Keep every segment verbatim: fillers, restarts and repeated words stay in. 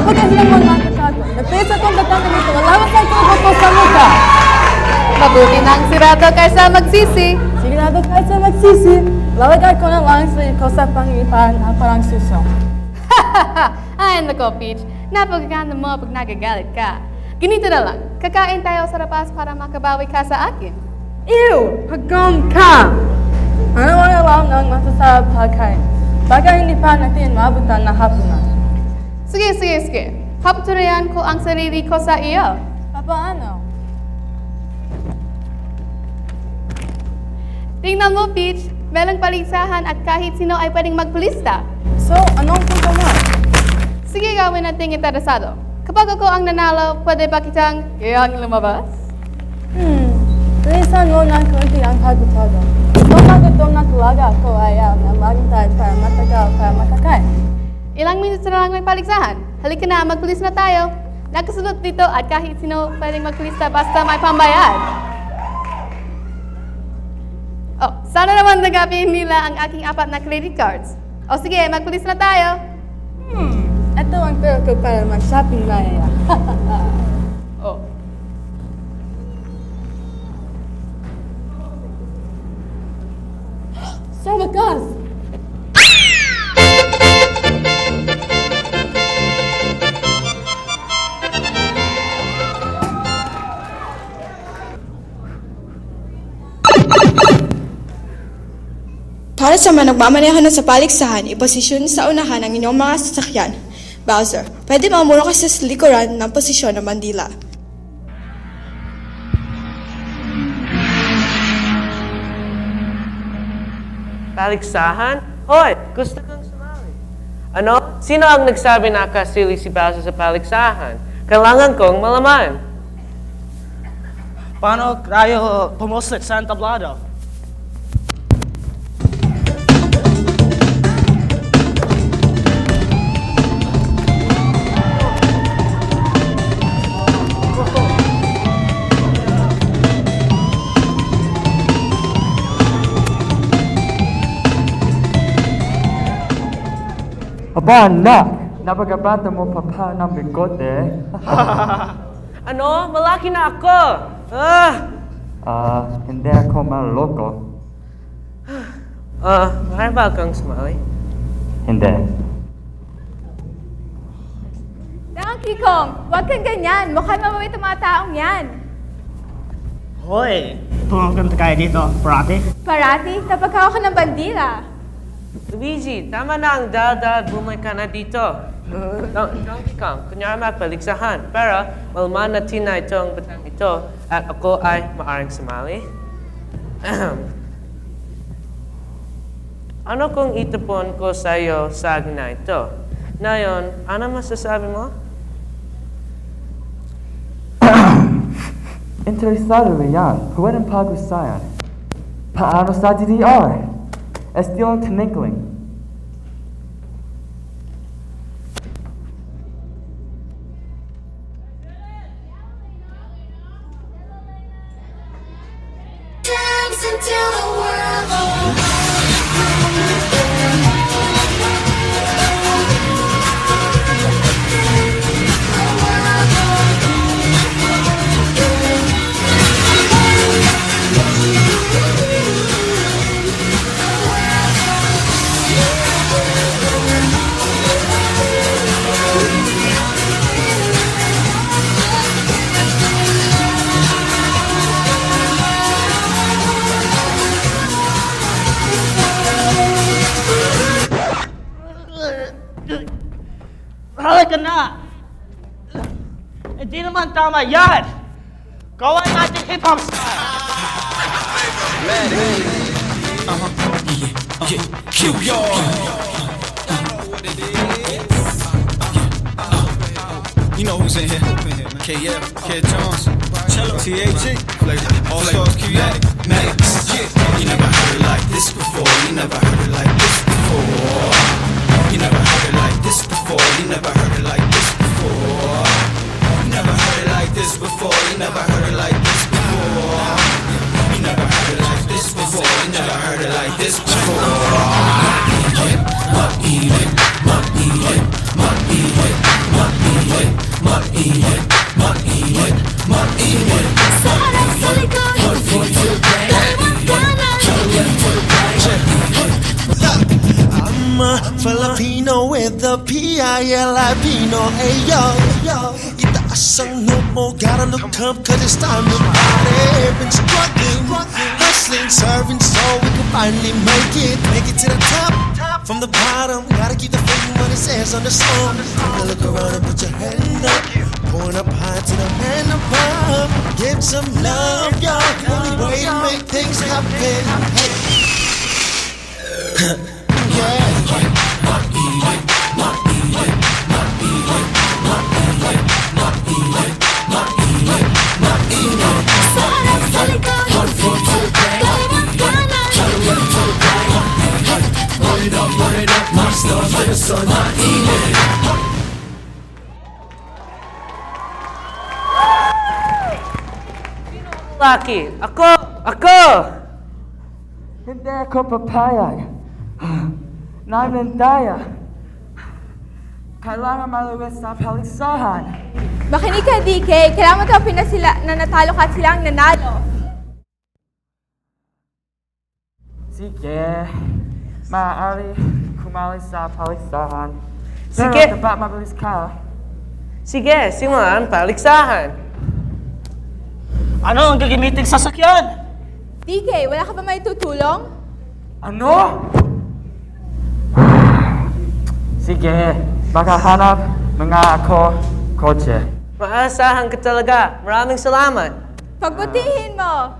Napaganda mo mga kakagod. Nagpisa kong datang dito. Wala ka sa'yo ko sa mukha. Mabuti nang sirado kaysa magsisi. Sigurado kaysa magsisi. Lalagay ko na lang ko sa pangipan ang parang suso. Ay, nako, Peach. Napagaganda mo pag nagagalit ka. Ganito na lang. Kakain tayo sa labas para makabawi ka sa akin. Ew! Hagam ka! Ano ang alam ng masasarap pagkain? Baka hindi pa natin maabutan na hapunan. Sige, sige, sige. Papaturayan ko ang sarili ko sa iyo. Paano? Tingnan mo, Peach. Merong paligsahan at kahit sino ay pwedeng magpulista. So, anong punto mo? Sige, gawin natin interesado. Kapag ako ang nanalo, pwede ba kitang kayang lumabas? Hmm, lisan mo ng kunti ang pagutado. Kung magutom na talaga ako, ayaw na magintay para matagal para makakain. Ilang minuto na lang may paligsahan. Halika na, magpulis na tayo. Nakasulot dito at kahit sino pwedeng magpulista basta may pambayad. Oh, sana naman nagapin nila ang aking apat na credit cards. O sige, magpulis na tayo. Hmm, ito ang pera ko para mag-shopping na iya. Oh. Sa wakas! Para sa mga nagmamaneho na sa paligsahan, iposisyon sa unahan ang inyong mga sasakyan. Bowser, pwede mamuro ka sa likuran ng posisyon ng bandila. Paligsahan? Hoy, gusto kang sumali. Ano? Sino ang nagsabi na kasili si Bowser sa paligsahan? Kailangan kong malaman. Paano tayo pumuslit sa entablado? Aba, anak! Napagabata mo pa pa ng bigote. Ano? Malaki na ako! Ah! Ah, hindi ako maloko. Ah, mahal ba kang sumali? Hindi. Donkey Kong, huwag kang ganyan. Mukhang mamawit ang mga taong yan. Hoy, pumunta kayo dito, parati? Parati, tapakaw ka ng bandila. Luigi, tama na ang dal-dal, bumay ka na dito. Donkey Kong, kunyari magpaligsahan. Pero, malaman natin na itong batang ito at ako ay maaring sumali. Ano kung itapon ko sa iyo sa na ito? Ngayon, ano masasabi mo? Interesado yan. Pwedeng pag-usayan. Paano sa D D R? Estilo tinickling. Halika na! Hindi naman tama yan! Gawin natin hip-hop style! Uh-huh. Yeah, yeah, Q y'all! You know who's in here? K F, K Jones, Cello, T H E, all stars, Q Max. You never heard it like this before. You never heard it like this before. You never heard it like this before. You never heard it like this before. You never heard it like this before. You never heard it like this before. You never heard it like this before. You never heard it like this before. Eat it, eat it, eat it, eat it, eat it. Filipino with the P I L I Pino. Hey yo, yo, itaas ang note mo, gotta look up cause it's time to party. Been struggling, hustling, serving so we can finally make it, make it to the top. From the bottom, gotta keep the faith when it says on the song. Now look around and put your hand up, pouring up high to the man above. Give some love, y'all. The only way to make things happen. Hey. Yeah. Laki, ako! Ako! Hindi ako papayag. Namin daya. Kailangan maluwis sa paligsahan. Makinig ka, D K. Kailangan mo tapin na sila na natalo ka at sila ang nanalo. Sige. Maaari kumali sa paligsahan. Sige. Pero dapat mabilis ka. Sige, simulan paligsahan. Ano ang gagamitin sa sakyan? D K, wala ka ba may tutulong? Ano? Sige, makahanap mga ako kotse. Maasahan ka talaga. Maraming salamat. Pagbutihin mo!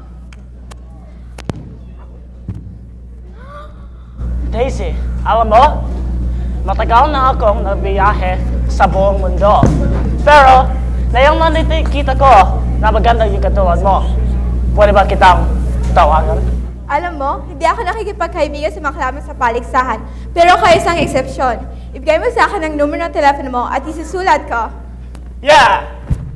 Daisy, alam mo, matagal na akong nabiyahe sa buong mundo. Pero, ngayong nakikita ko na maganda yung katulad mo. Pwede ba kitang tawagan? Alam mo, hindi ako nakikipagkaibigan sa mga kalaban sa paligsahan. Pero kayo isang eksepsyon. Ibigay mo sa akin ang numero ng telepono mo at isusulat ko. Yeah!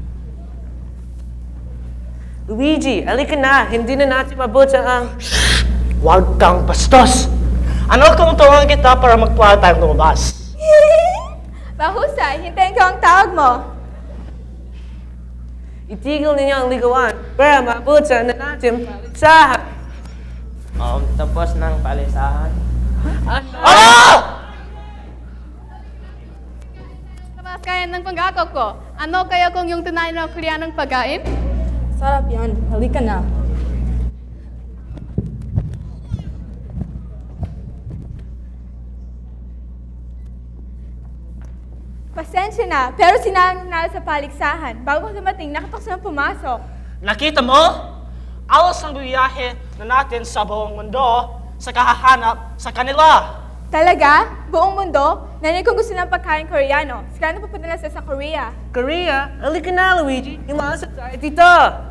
Luigi, alika na. Hindi na natin mabuti ang... Huwag kang bastos! Ano kung tawagan kita para magplano tayong lumabas? Mahusay, hintayin ko ang tawag mo. Itigil ninyo ang ligawan para mabuti na natin paligsahan. Um, tapos ng palisahan. Ano? Ano? Tapos kaya ng panggako ko. Ano kaya kung yung tunay na Koreanong pagkain? Sarap yan. Halika na. Pasensya na, pero sinanalo sa paligsahan. Bago ko dumating, nakatokso na pumasok. Nakita mo? Alas ang biyahe na natin sa buong mundo sa kahahanap sa kanila. Talaga? Buong mundo? Nanay kong gusto ng pagkain Koreano. Sila na pupunta na sila sa Korea. Korea, alika na Luigi. Imaasa tayo dito.